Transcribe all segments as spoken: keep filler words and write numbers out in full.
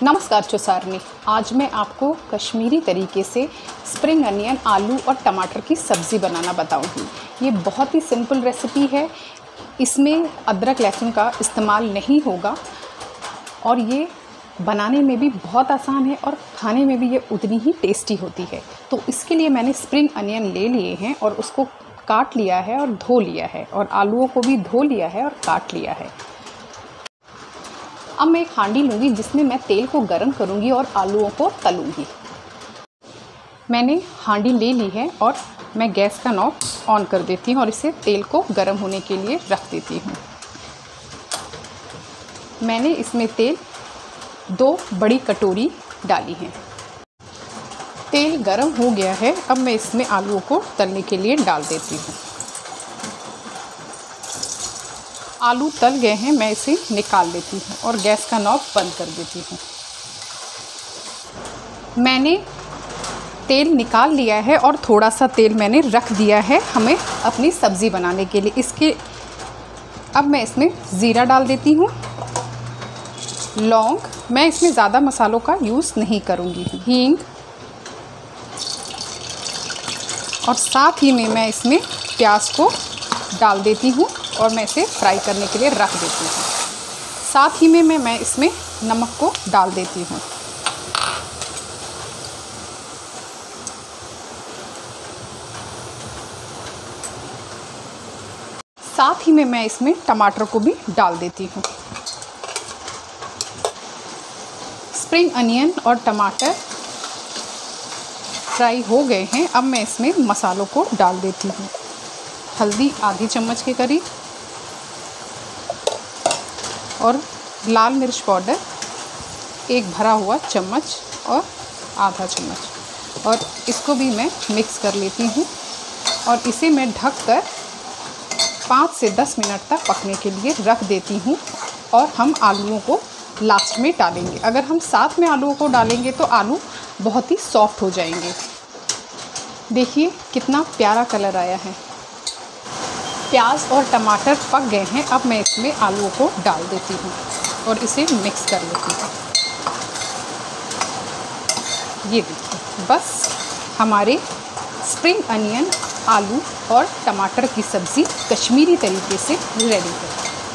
नमस्कार चौसारनी। आज मैं आपको कश्मीरी तरीके से स्प्रिंग अनियन, आलू और टमाटर की सब्ज़ी बनाना बताऊंगी। ये बहुत ही सिंपल रेसिपी है। इसमें अदरक लहसुन का इस्तेमाल नहीं होगा और ये बनाने में भी बहुत आसान है और खाने में भी ये उतनी ही टेस्टी होती है। तो इसके लिए मैंने स्प्रिंग अनियन ले लिए हैं और उसको काट लिया है और धो लिया है, और आलूओं को भी धो लिया है और काट लिया है। अब मैं एक हांडी लूँगी जिसमें मैं तेल को गर्म करूँगी और आलूओं को तलूँगी। मैंने हांडी ले ली है और मैं गैस का नॉब ऑन कर देती हूँ और इसे तेल को गर्म होने के लिए रख देती हूँ। मैंने इसमें तेल दो बड़ी कटोरी डाली है। तेल गर्म हो गया है। अब मैं इसमें आलूओं को तलने के लिए डाल देती हूँ। आलू तल गए हैं, मैं इसे निकाल लेती हूँ और गैस का नॉब बंद कर देती हूँ। मैंने तेल निकाल लिया है और थोड़ा सा तेल मैंने रख दिया है हमें अपनी सब्ज़ी बनाने के लिए। इसके अब मैं इसमें ज़ीरा डाल देती हूँ, लौंग, मैं इसमें ज़्यादा मसालों का यूज़ नहीं करूँगी, हींग, और साथ ही में मैं इसमें प्याज को डाल देती हूँ और मैं इसे फ्राई करने के लिए रख देती हूँ। साथ ही में मैं मैं इसमें नमक को डाल देती हूँ। साथ ही में मैं इसमें टमाटर को भी डाल देती हूँ। स्प्रिंग अनियन और टमाटर फ्राई हो गए हैं। अब मैं इसमें मसालों को डाल देती हूँ। हल्दी आधी चम्मच के करीब और लाल मिर्च पाउडर एक भरा हुआ चम्मच और आधा चम्मच, और इसको भी मैं मिक्स कर लेती हूँ और इसे मैं ढककर पाँच से दस मिनट तक पकने के लिए रख देती हूँ। और हम आलूओं को लास्ट में डालेंगे। अगर हम साथ में आलूओं को डालेंगे तो आलू बहुत ही सॉफ्ट हो जाएंगे। देखिए कितना प्यारा कलर आया है। प्याज और टमाटर पक गए हैं। अब मैं इसमें आलूओं को डाल देती हूँ और इसे मिक्स कर लेती हूँ। ये देखिए, बस हमारे स्प्रिंग अनियन, आलू और टमाटर की सब्ज़ी कश्मीरी तरीके से रेडी है।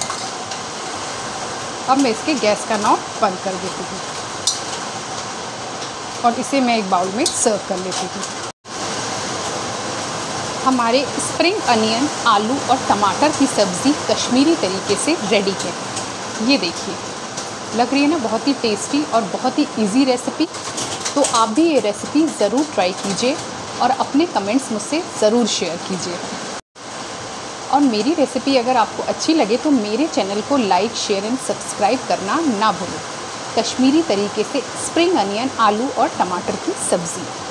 अब मैं इसके गैस का नॉब बंद कर देती हूँ और इसे मैं एक बाउल में सर्व कर लेती हूँ। हमारे स्प्रिंग अनियन, आलू और टमाटर की सब्ज़ी कश्मीरी तरीके से रेडी है। ये देखिए, लग रही है ना बहुत ही टेस्टी और बहुत ही इजी रेसिपी। तो आप भी ये रेसिपी ज़रूर ट्राई कीजिए और अपने कमेंट्स मुझसे ज़रूर शेयर कीजिए। और मेरी रेसिपी अगर आपको अच्छी लगे तो मेरे चैनल को लाइक, शेयर एंड सब्सक्राइब करना ना भूलें। कश्मीरी तरीके से स्प्रिंग अनियन, आलू और टमाटर की सब्ज़ी।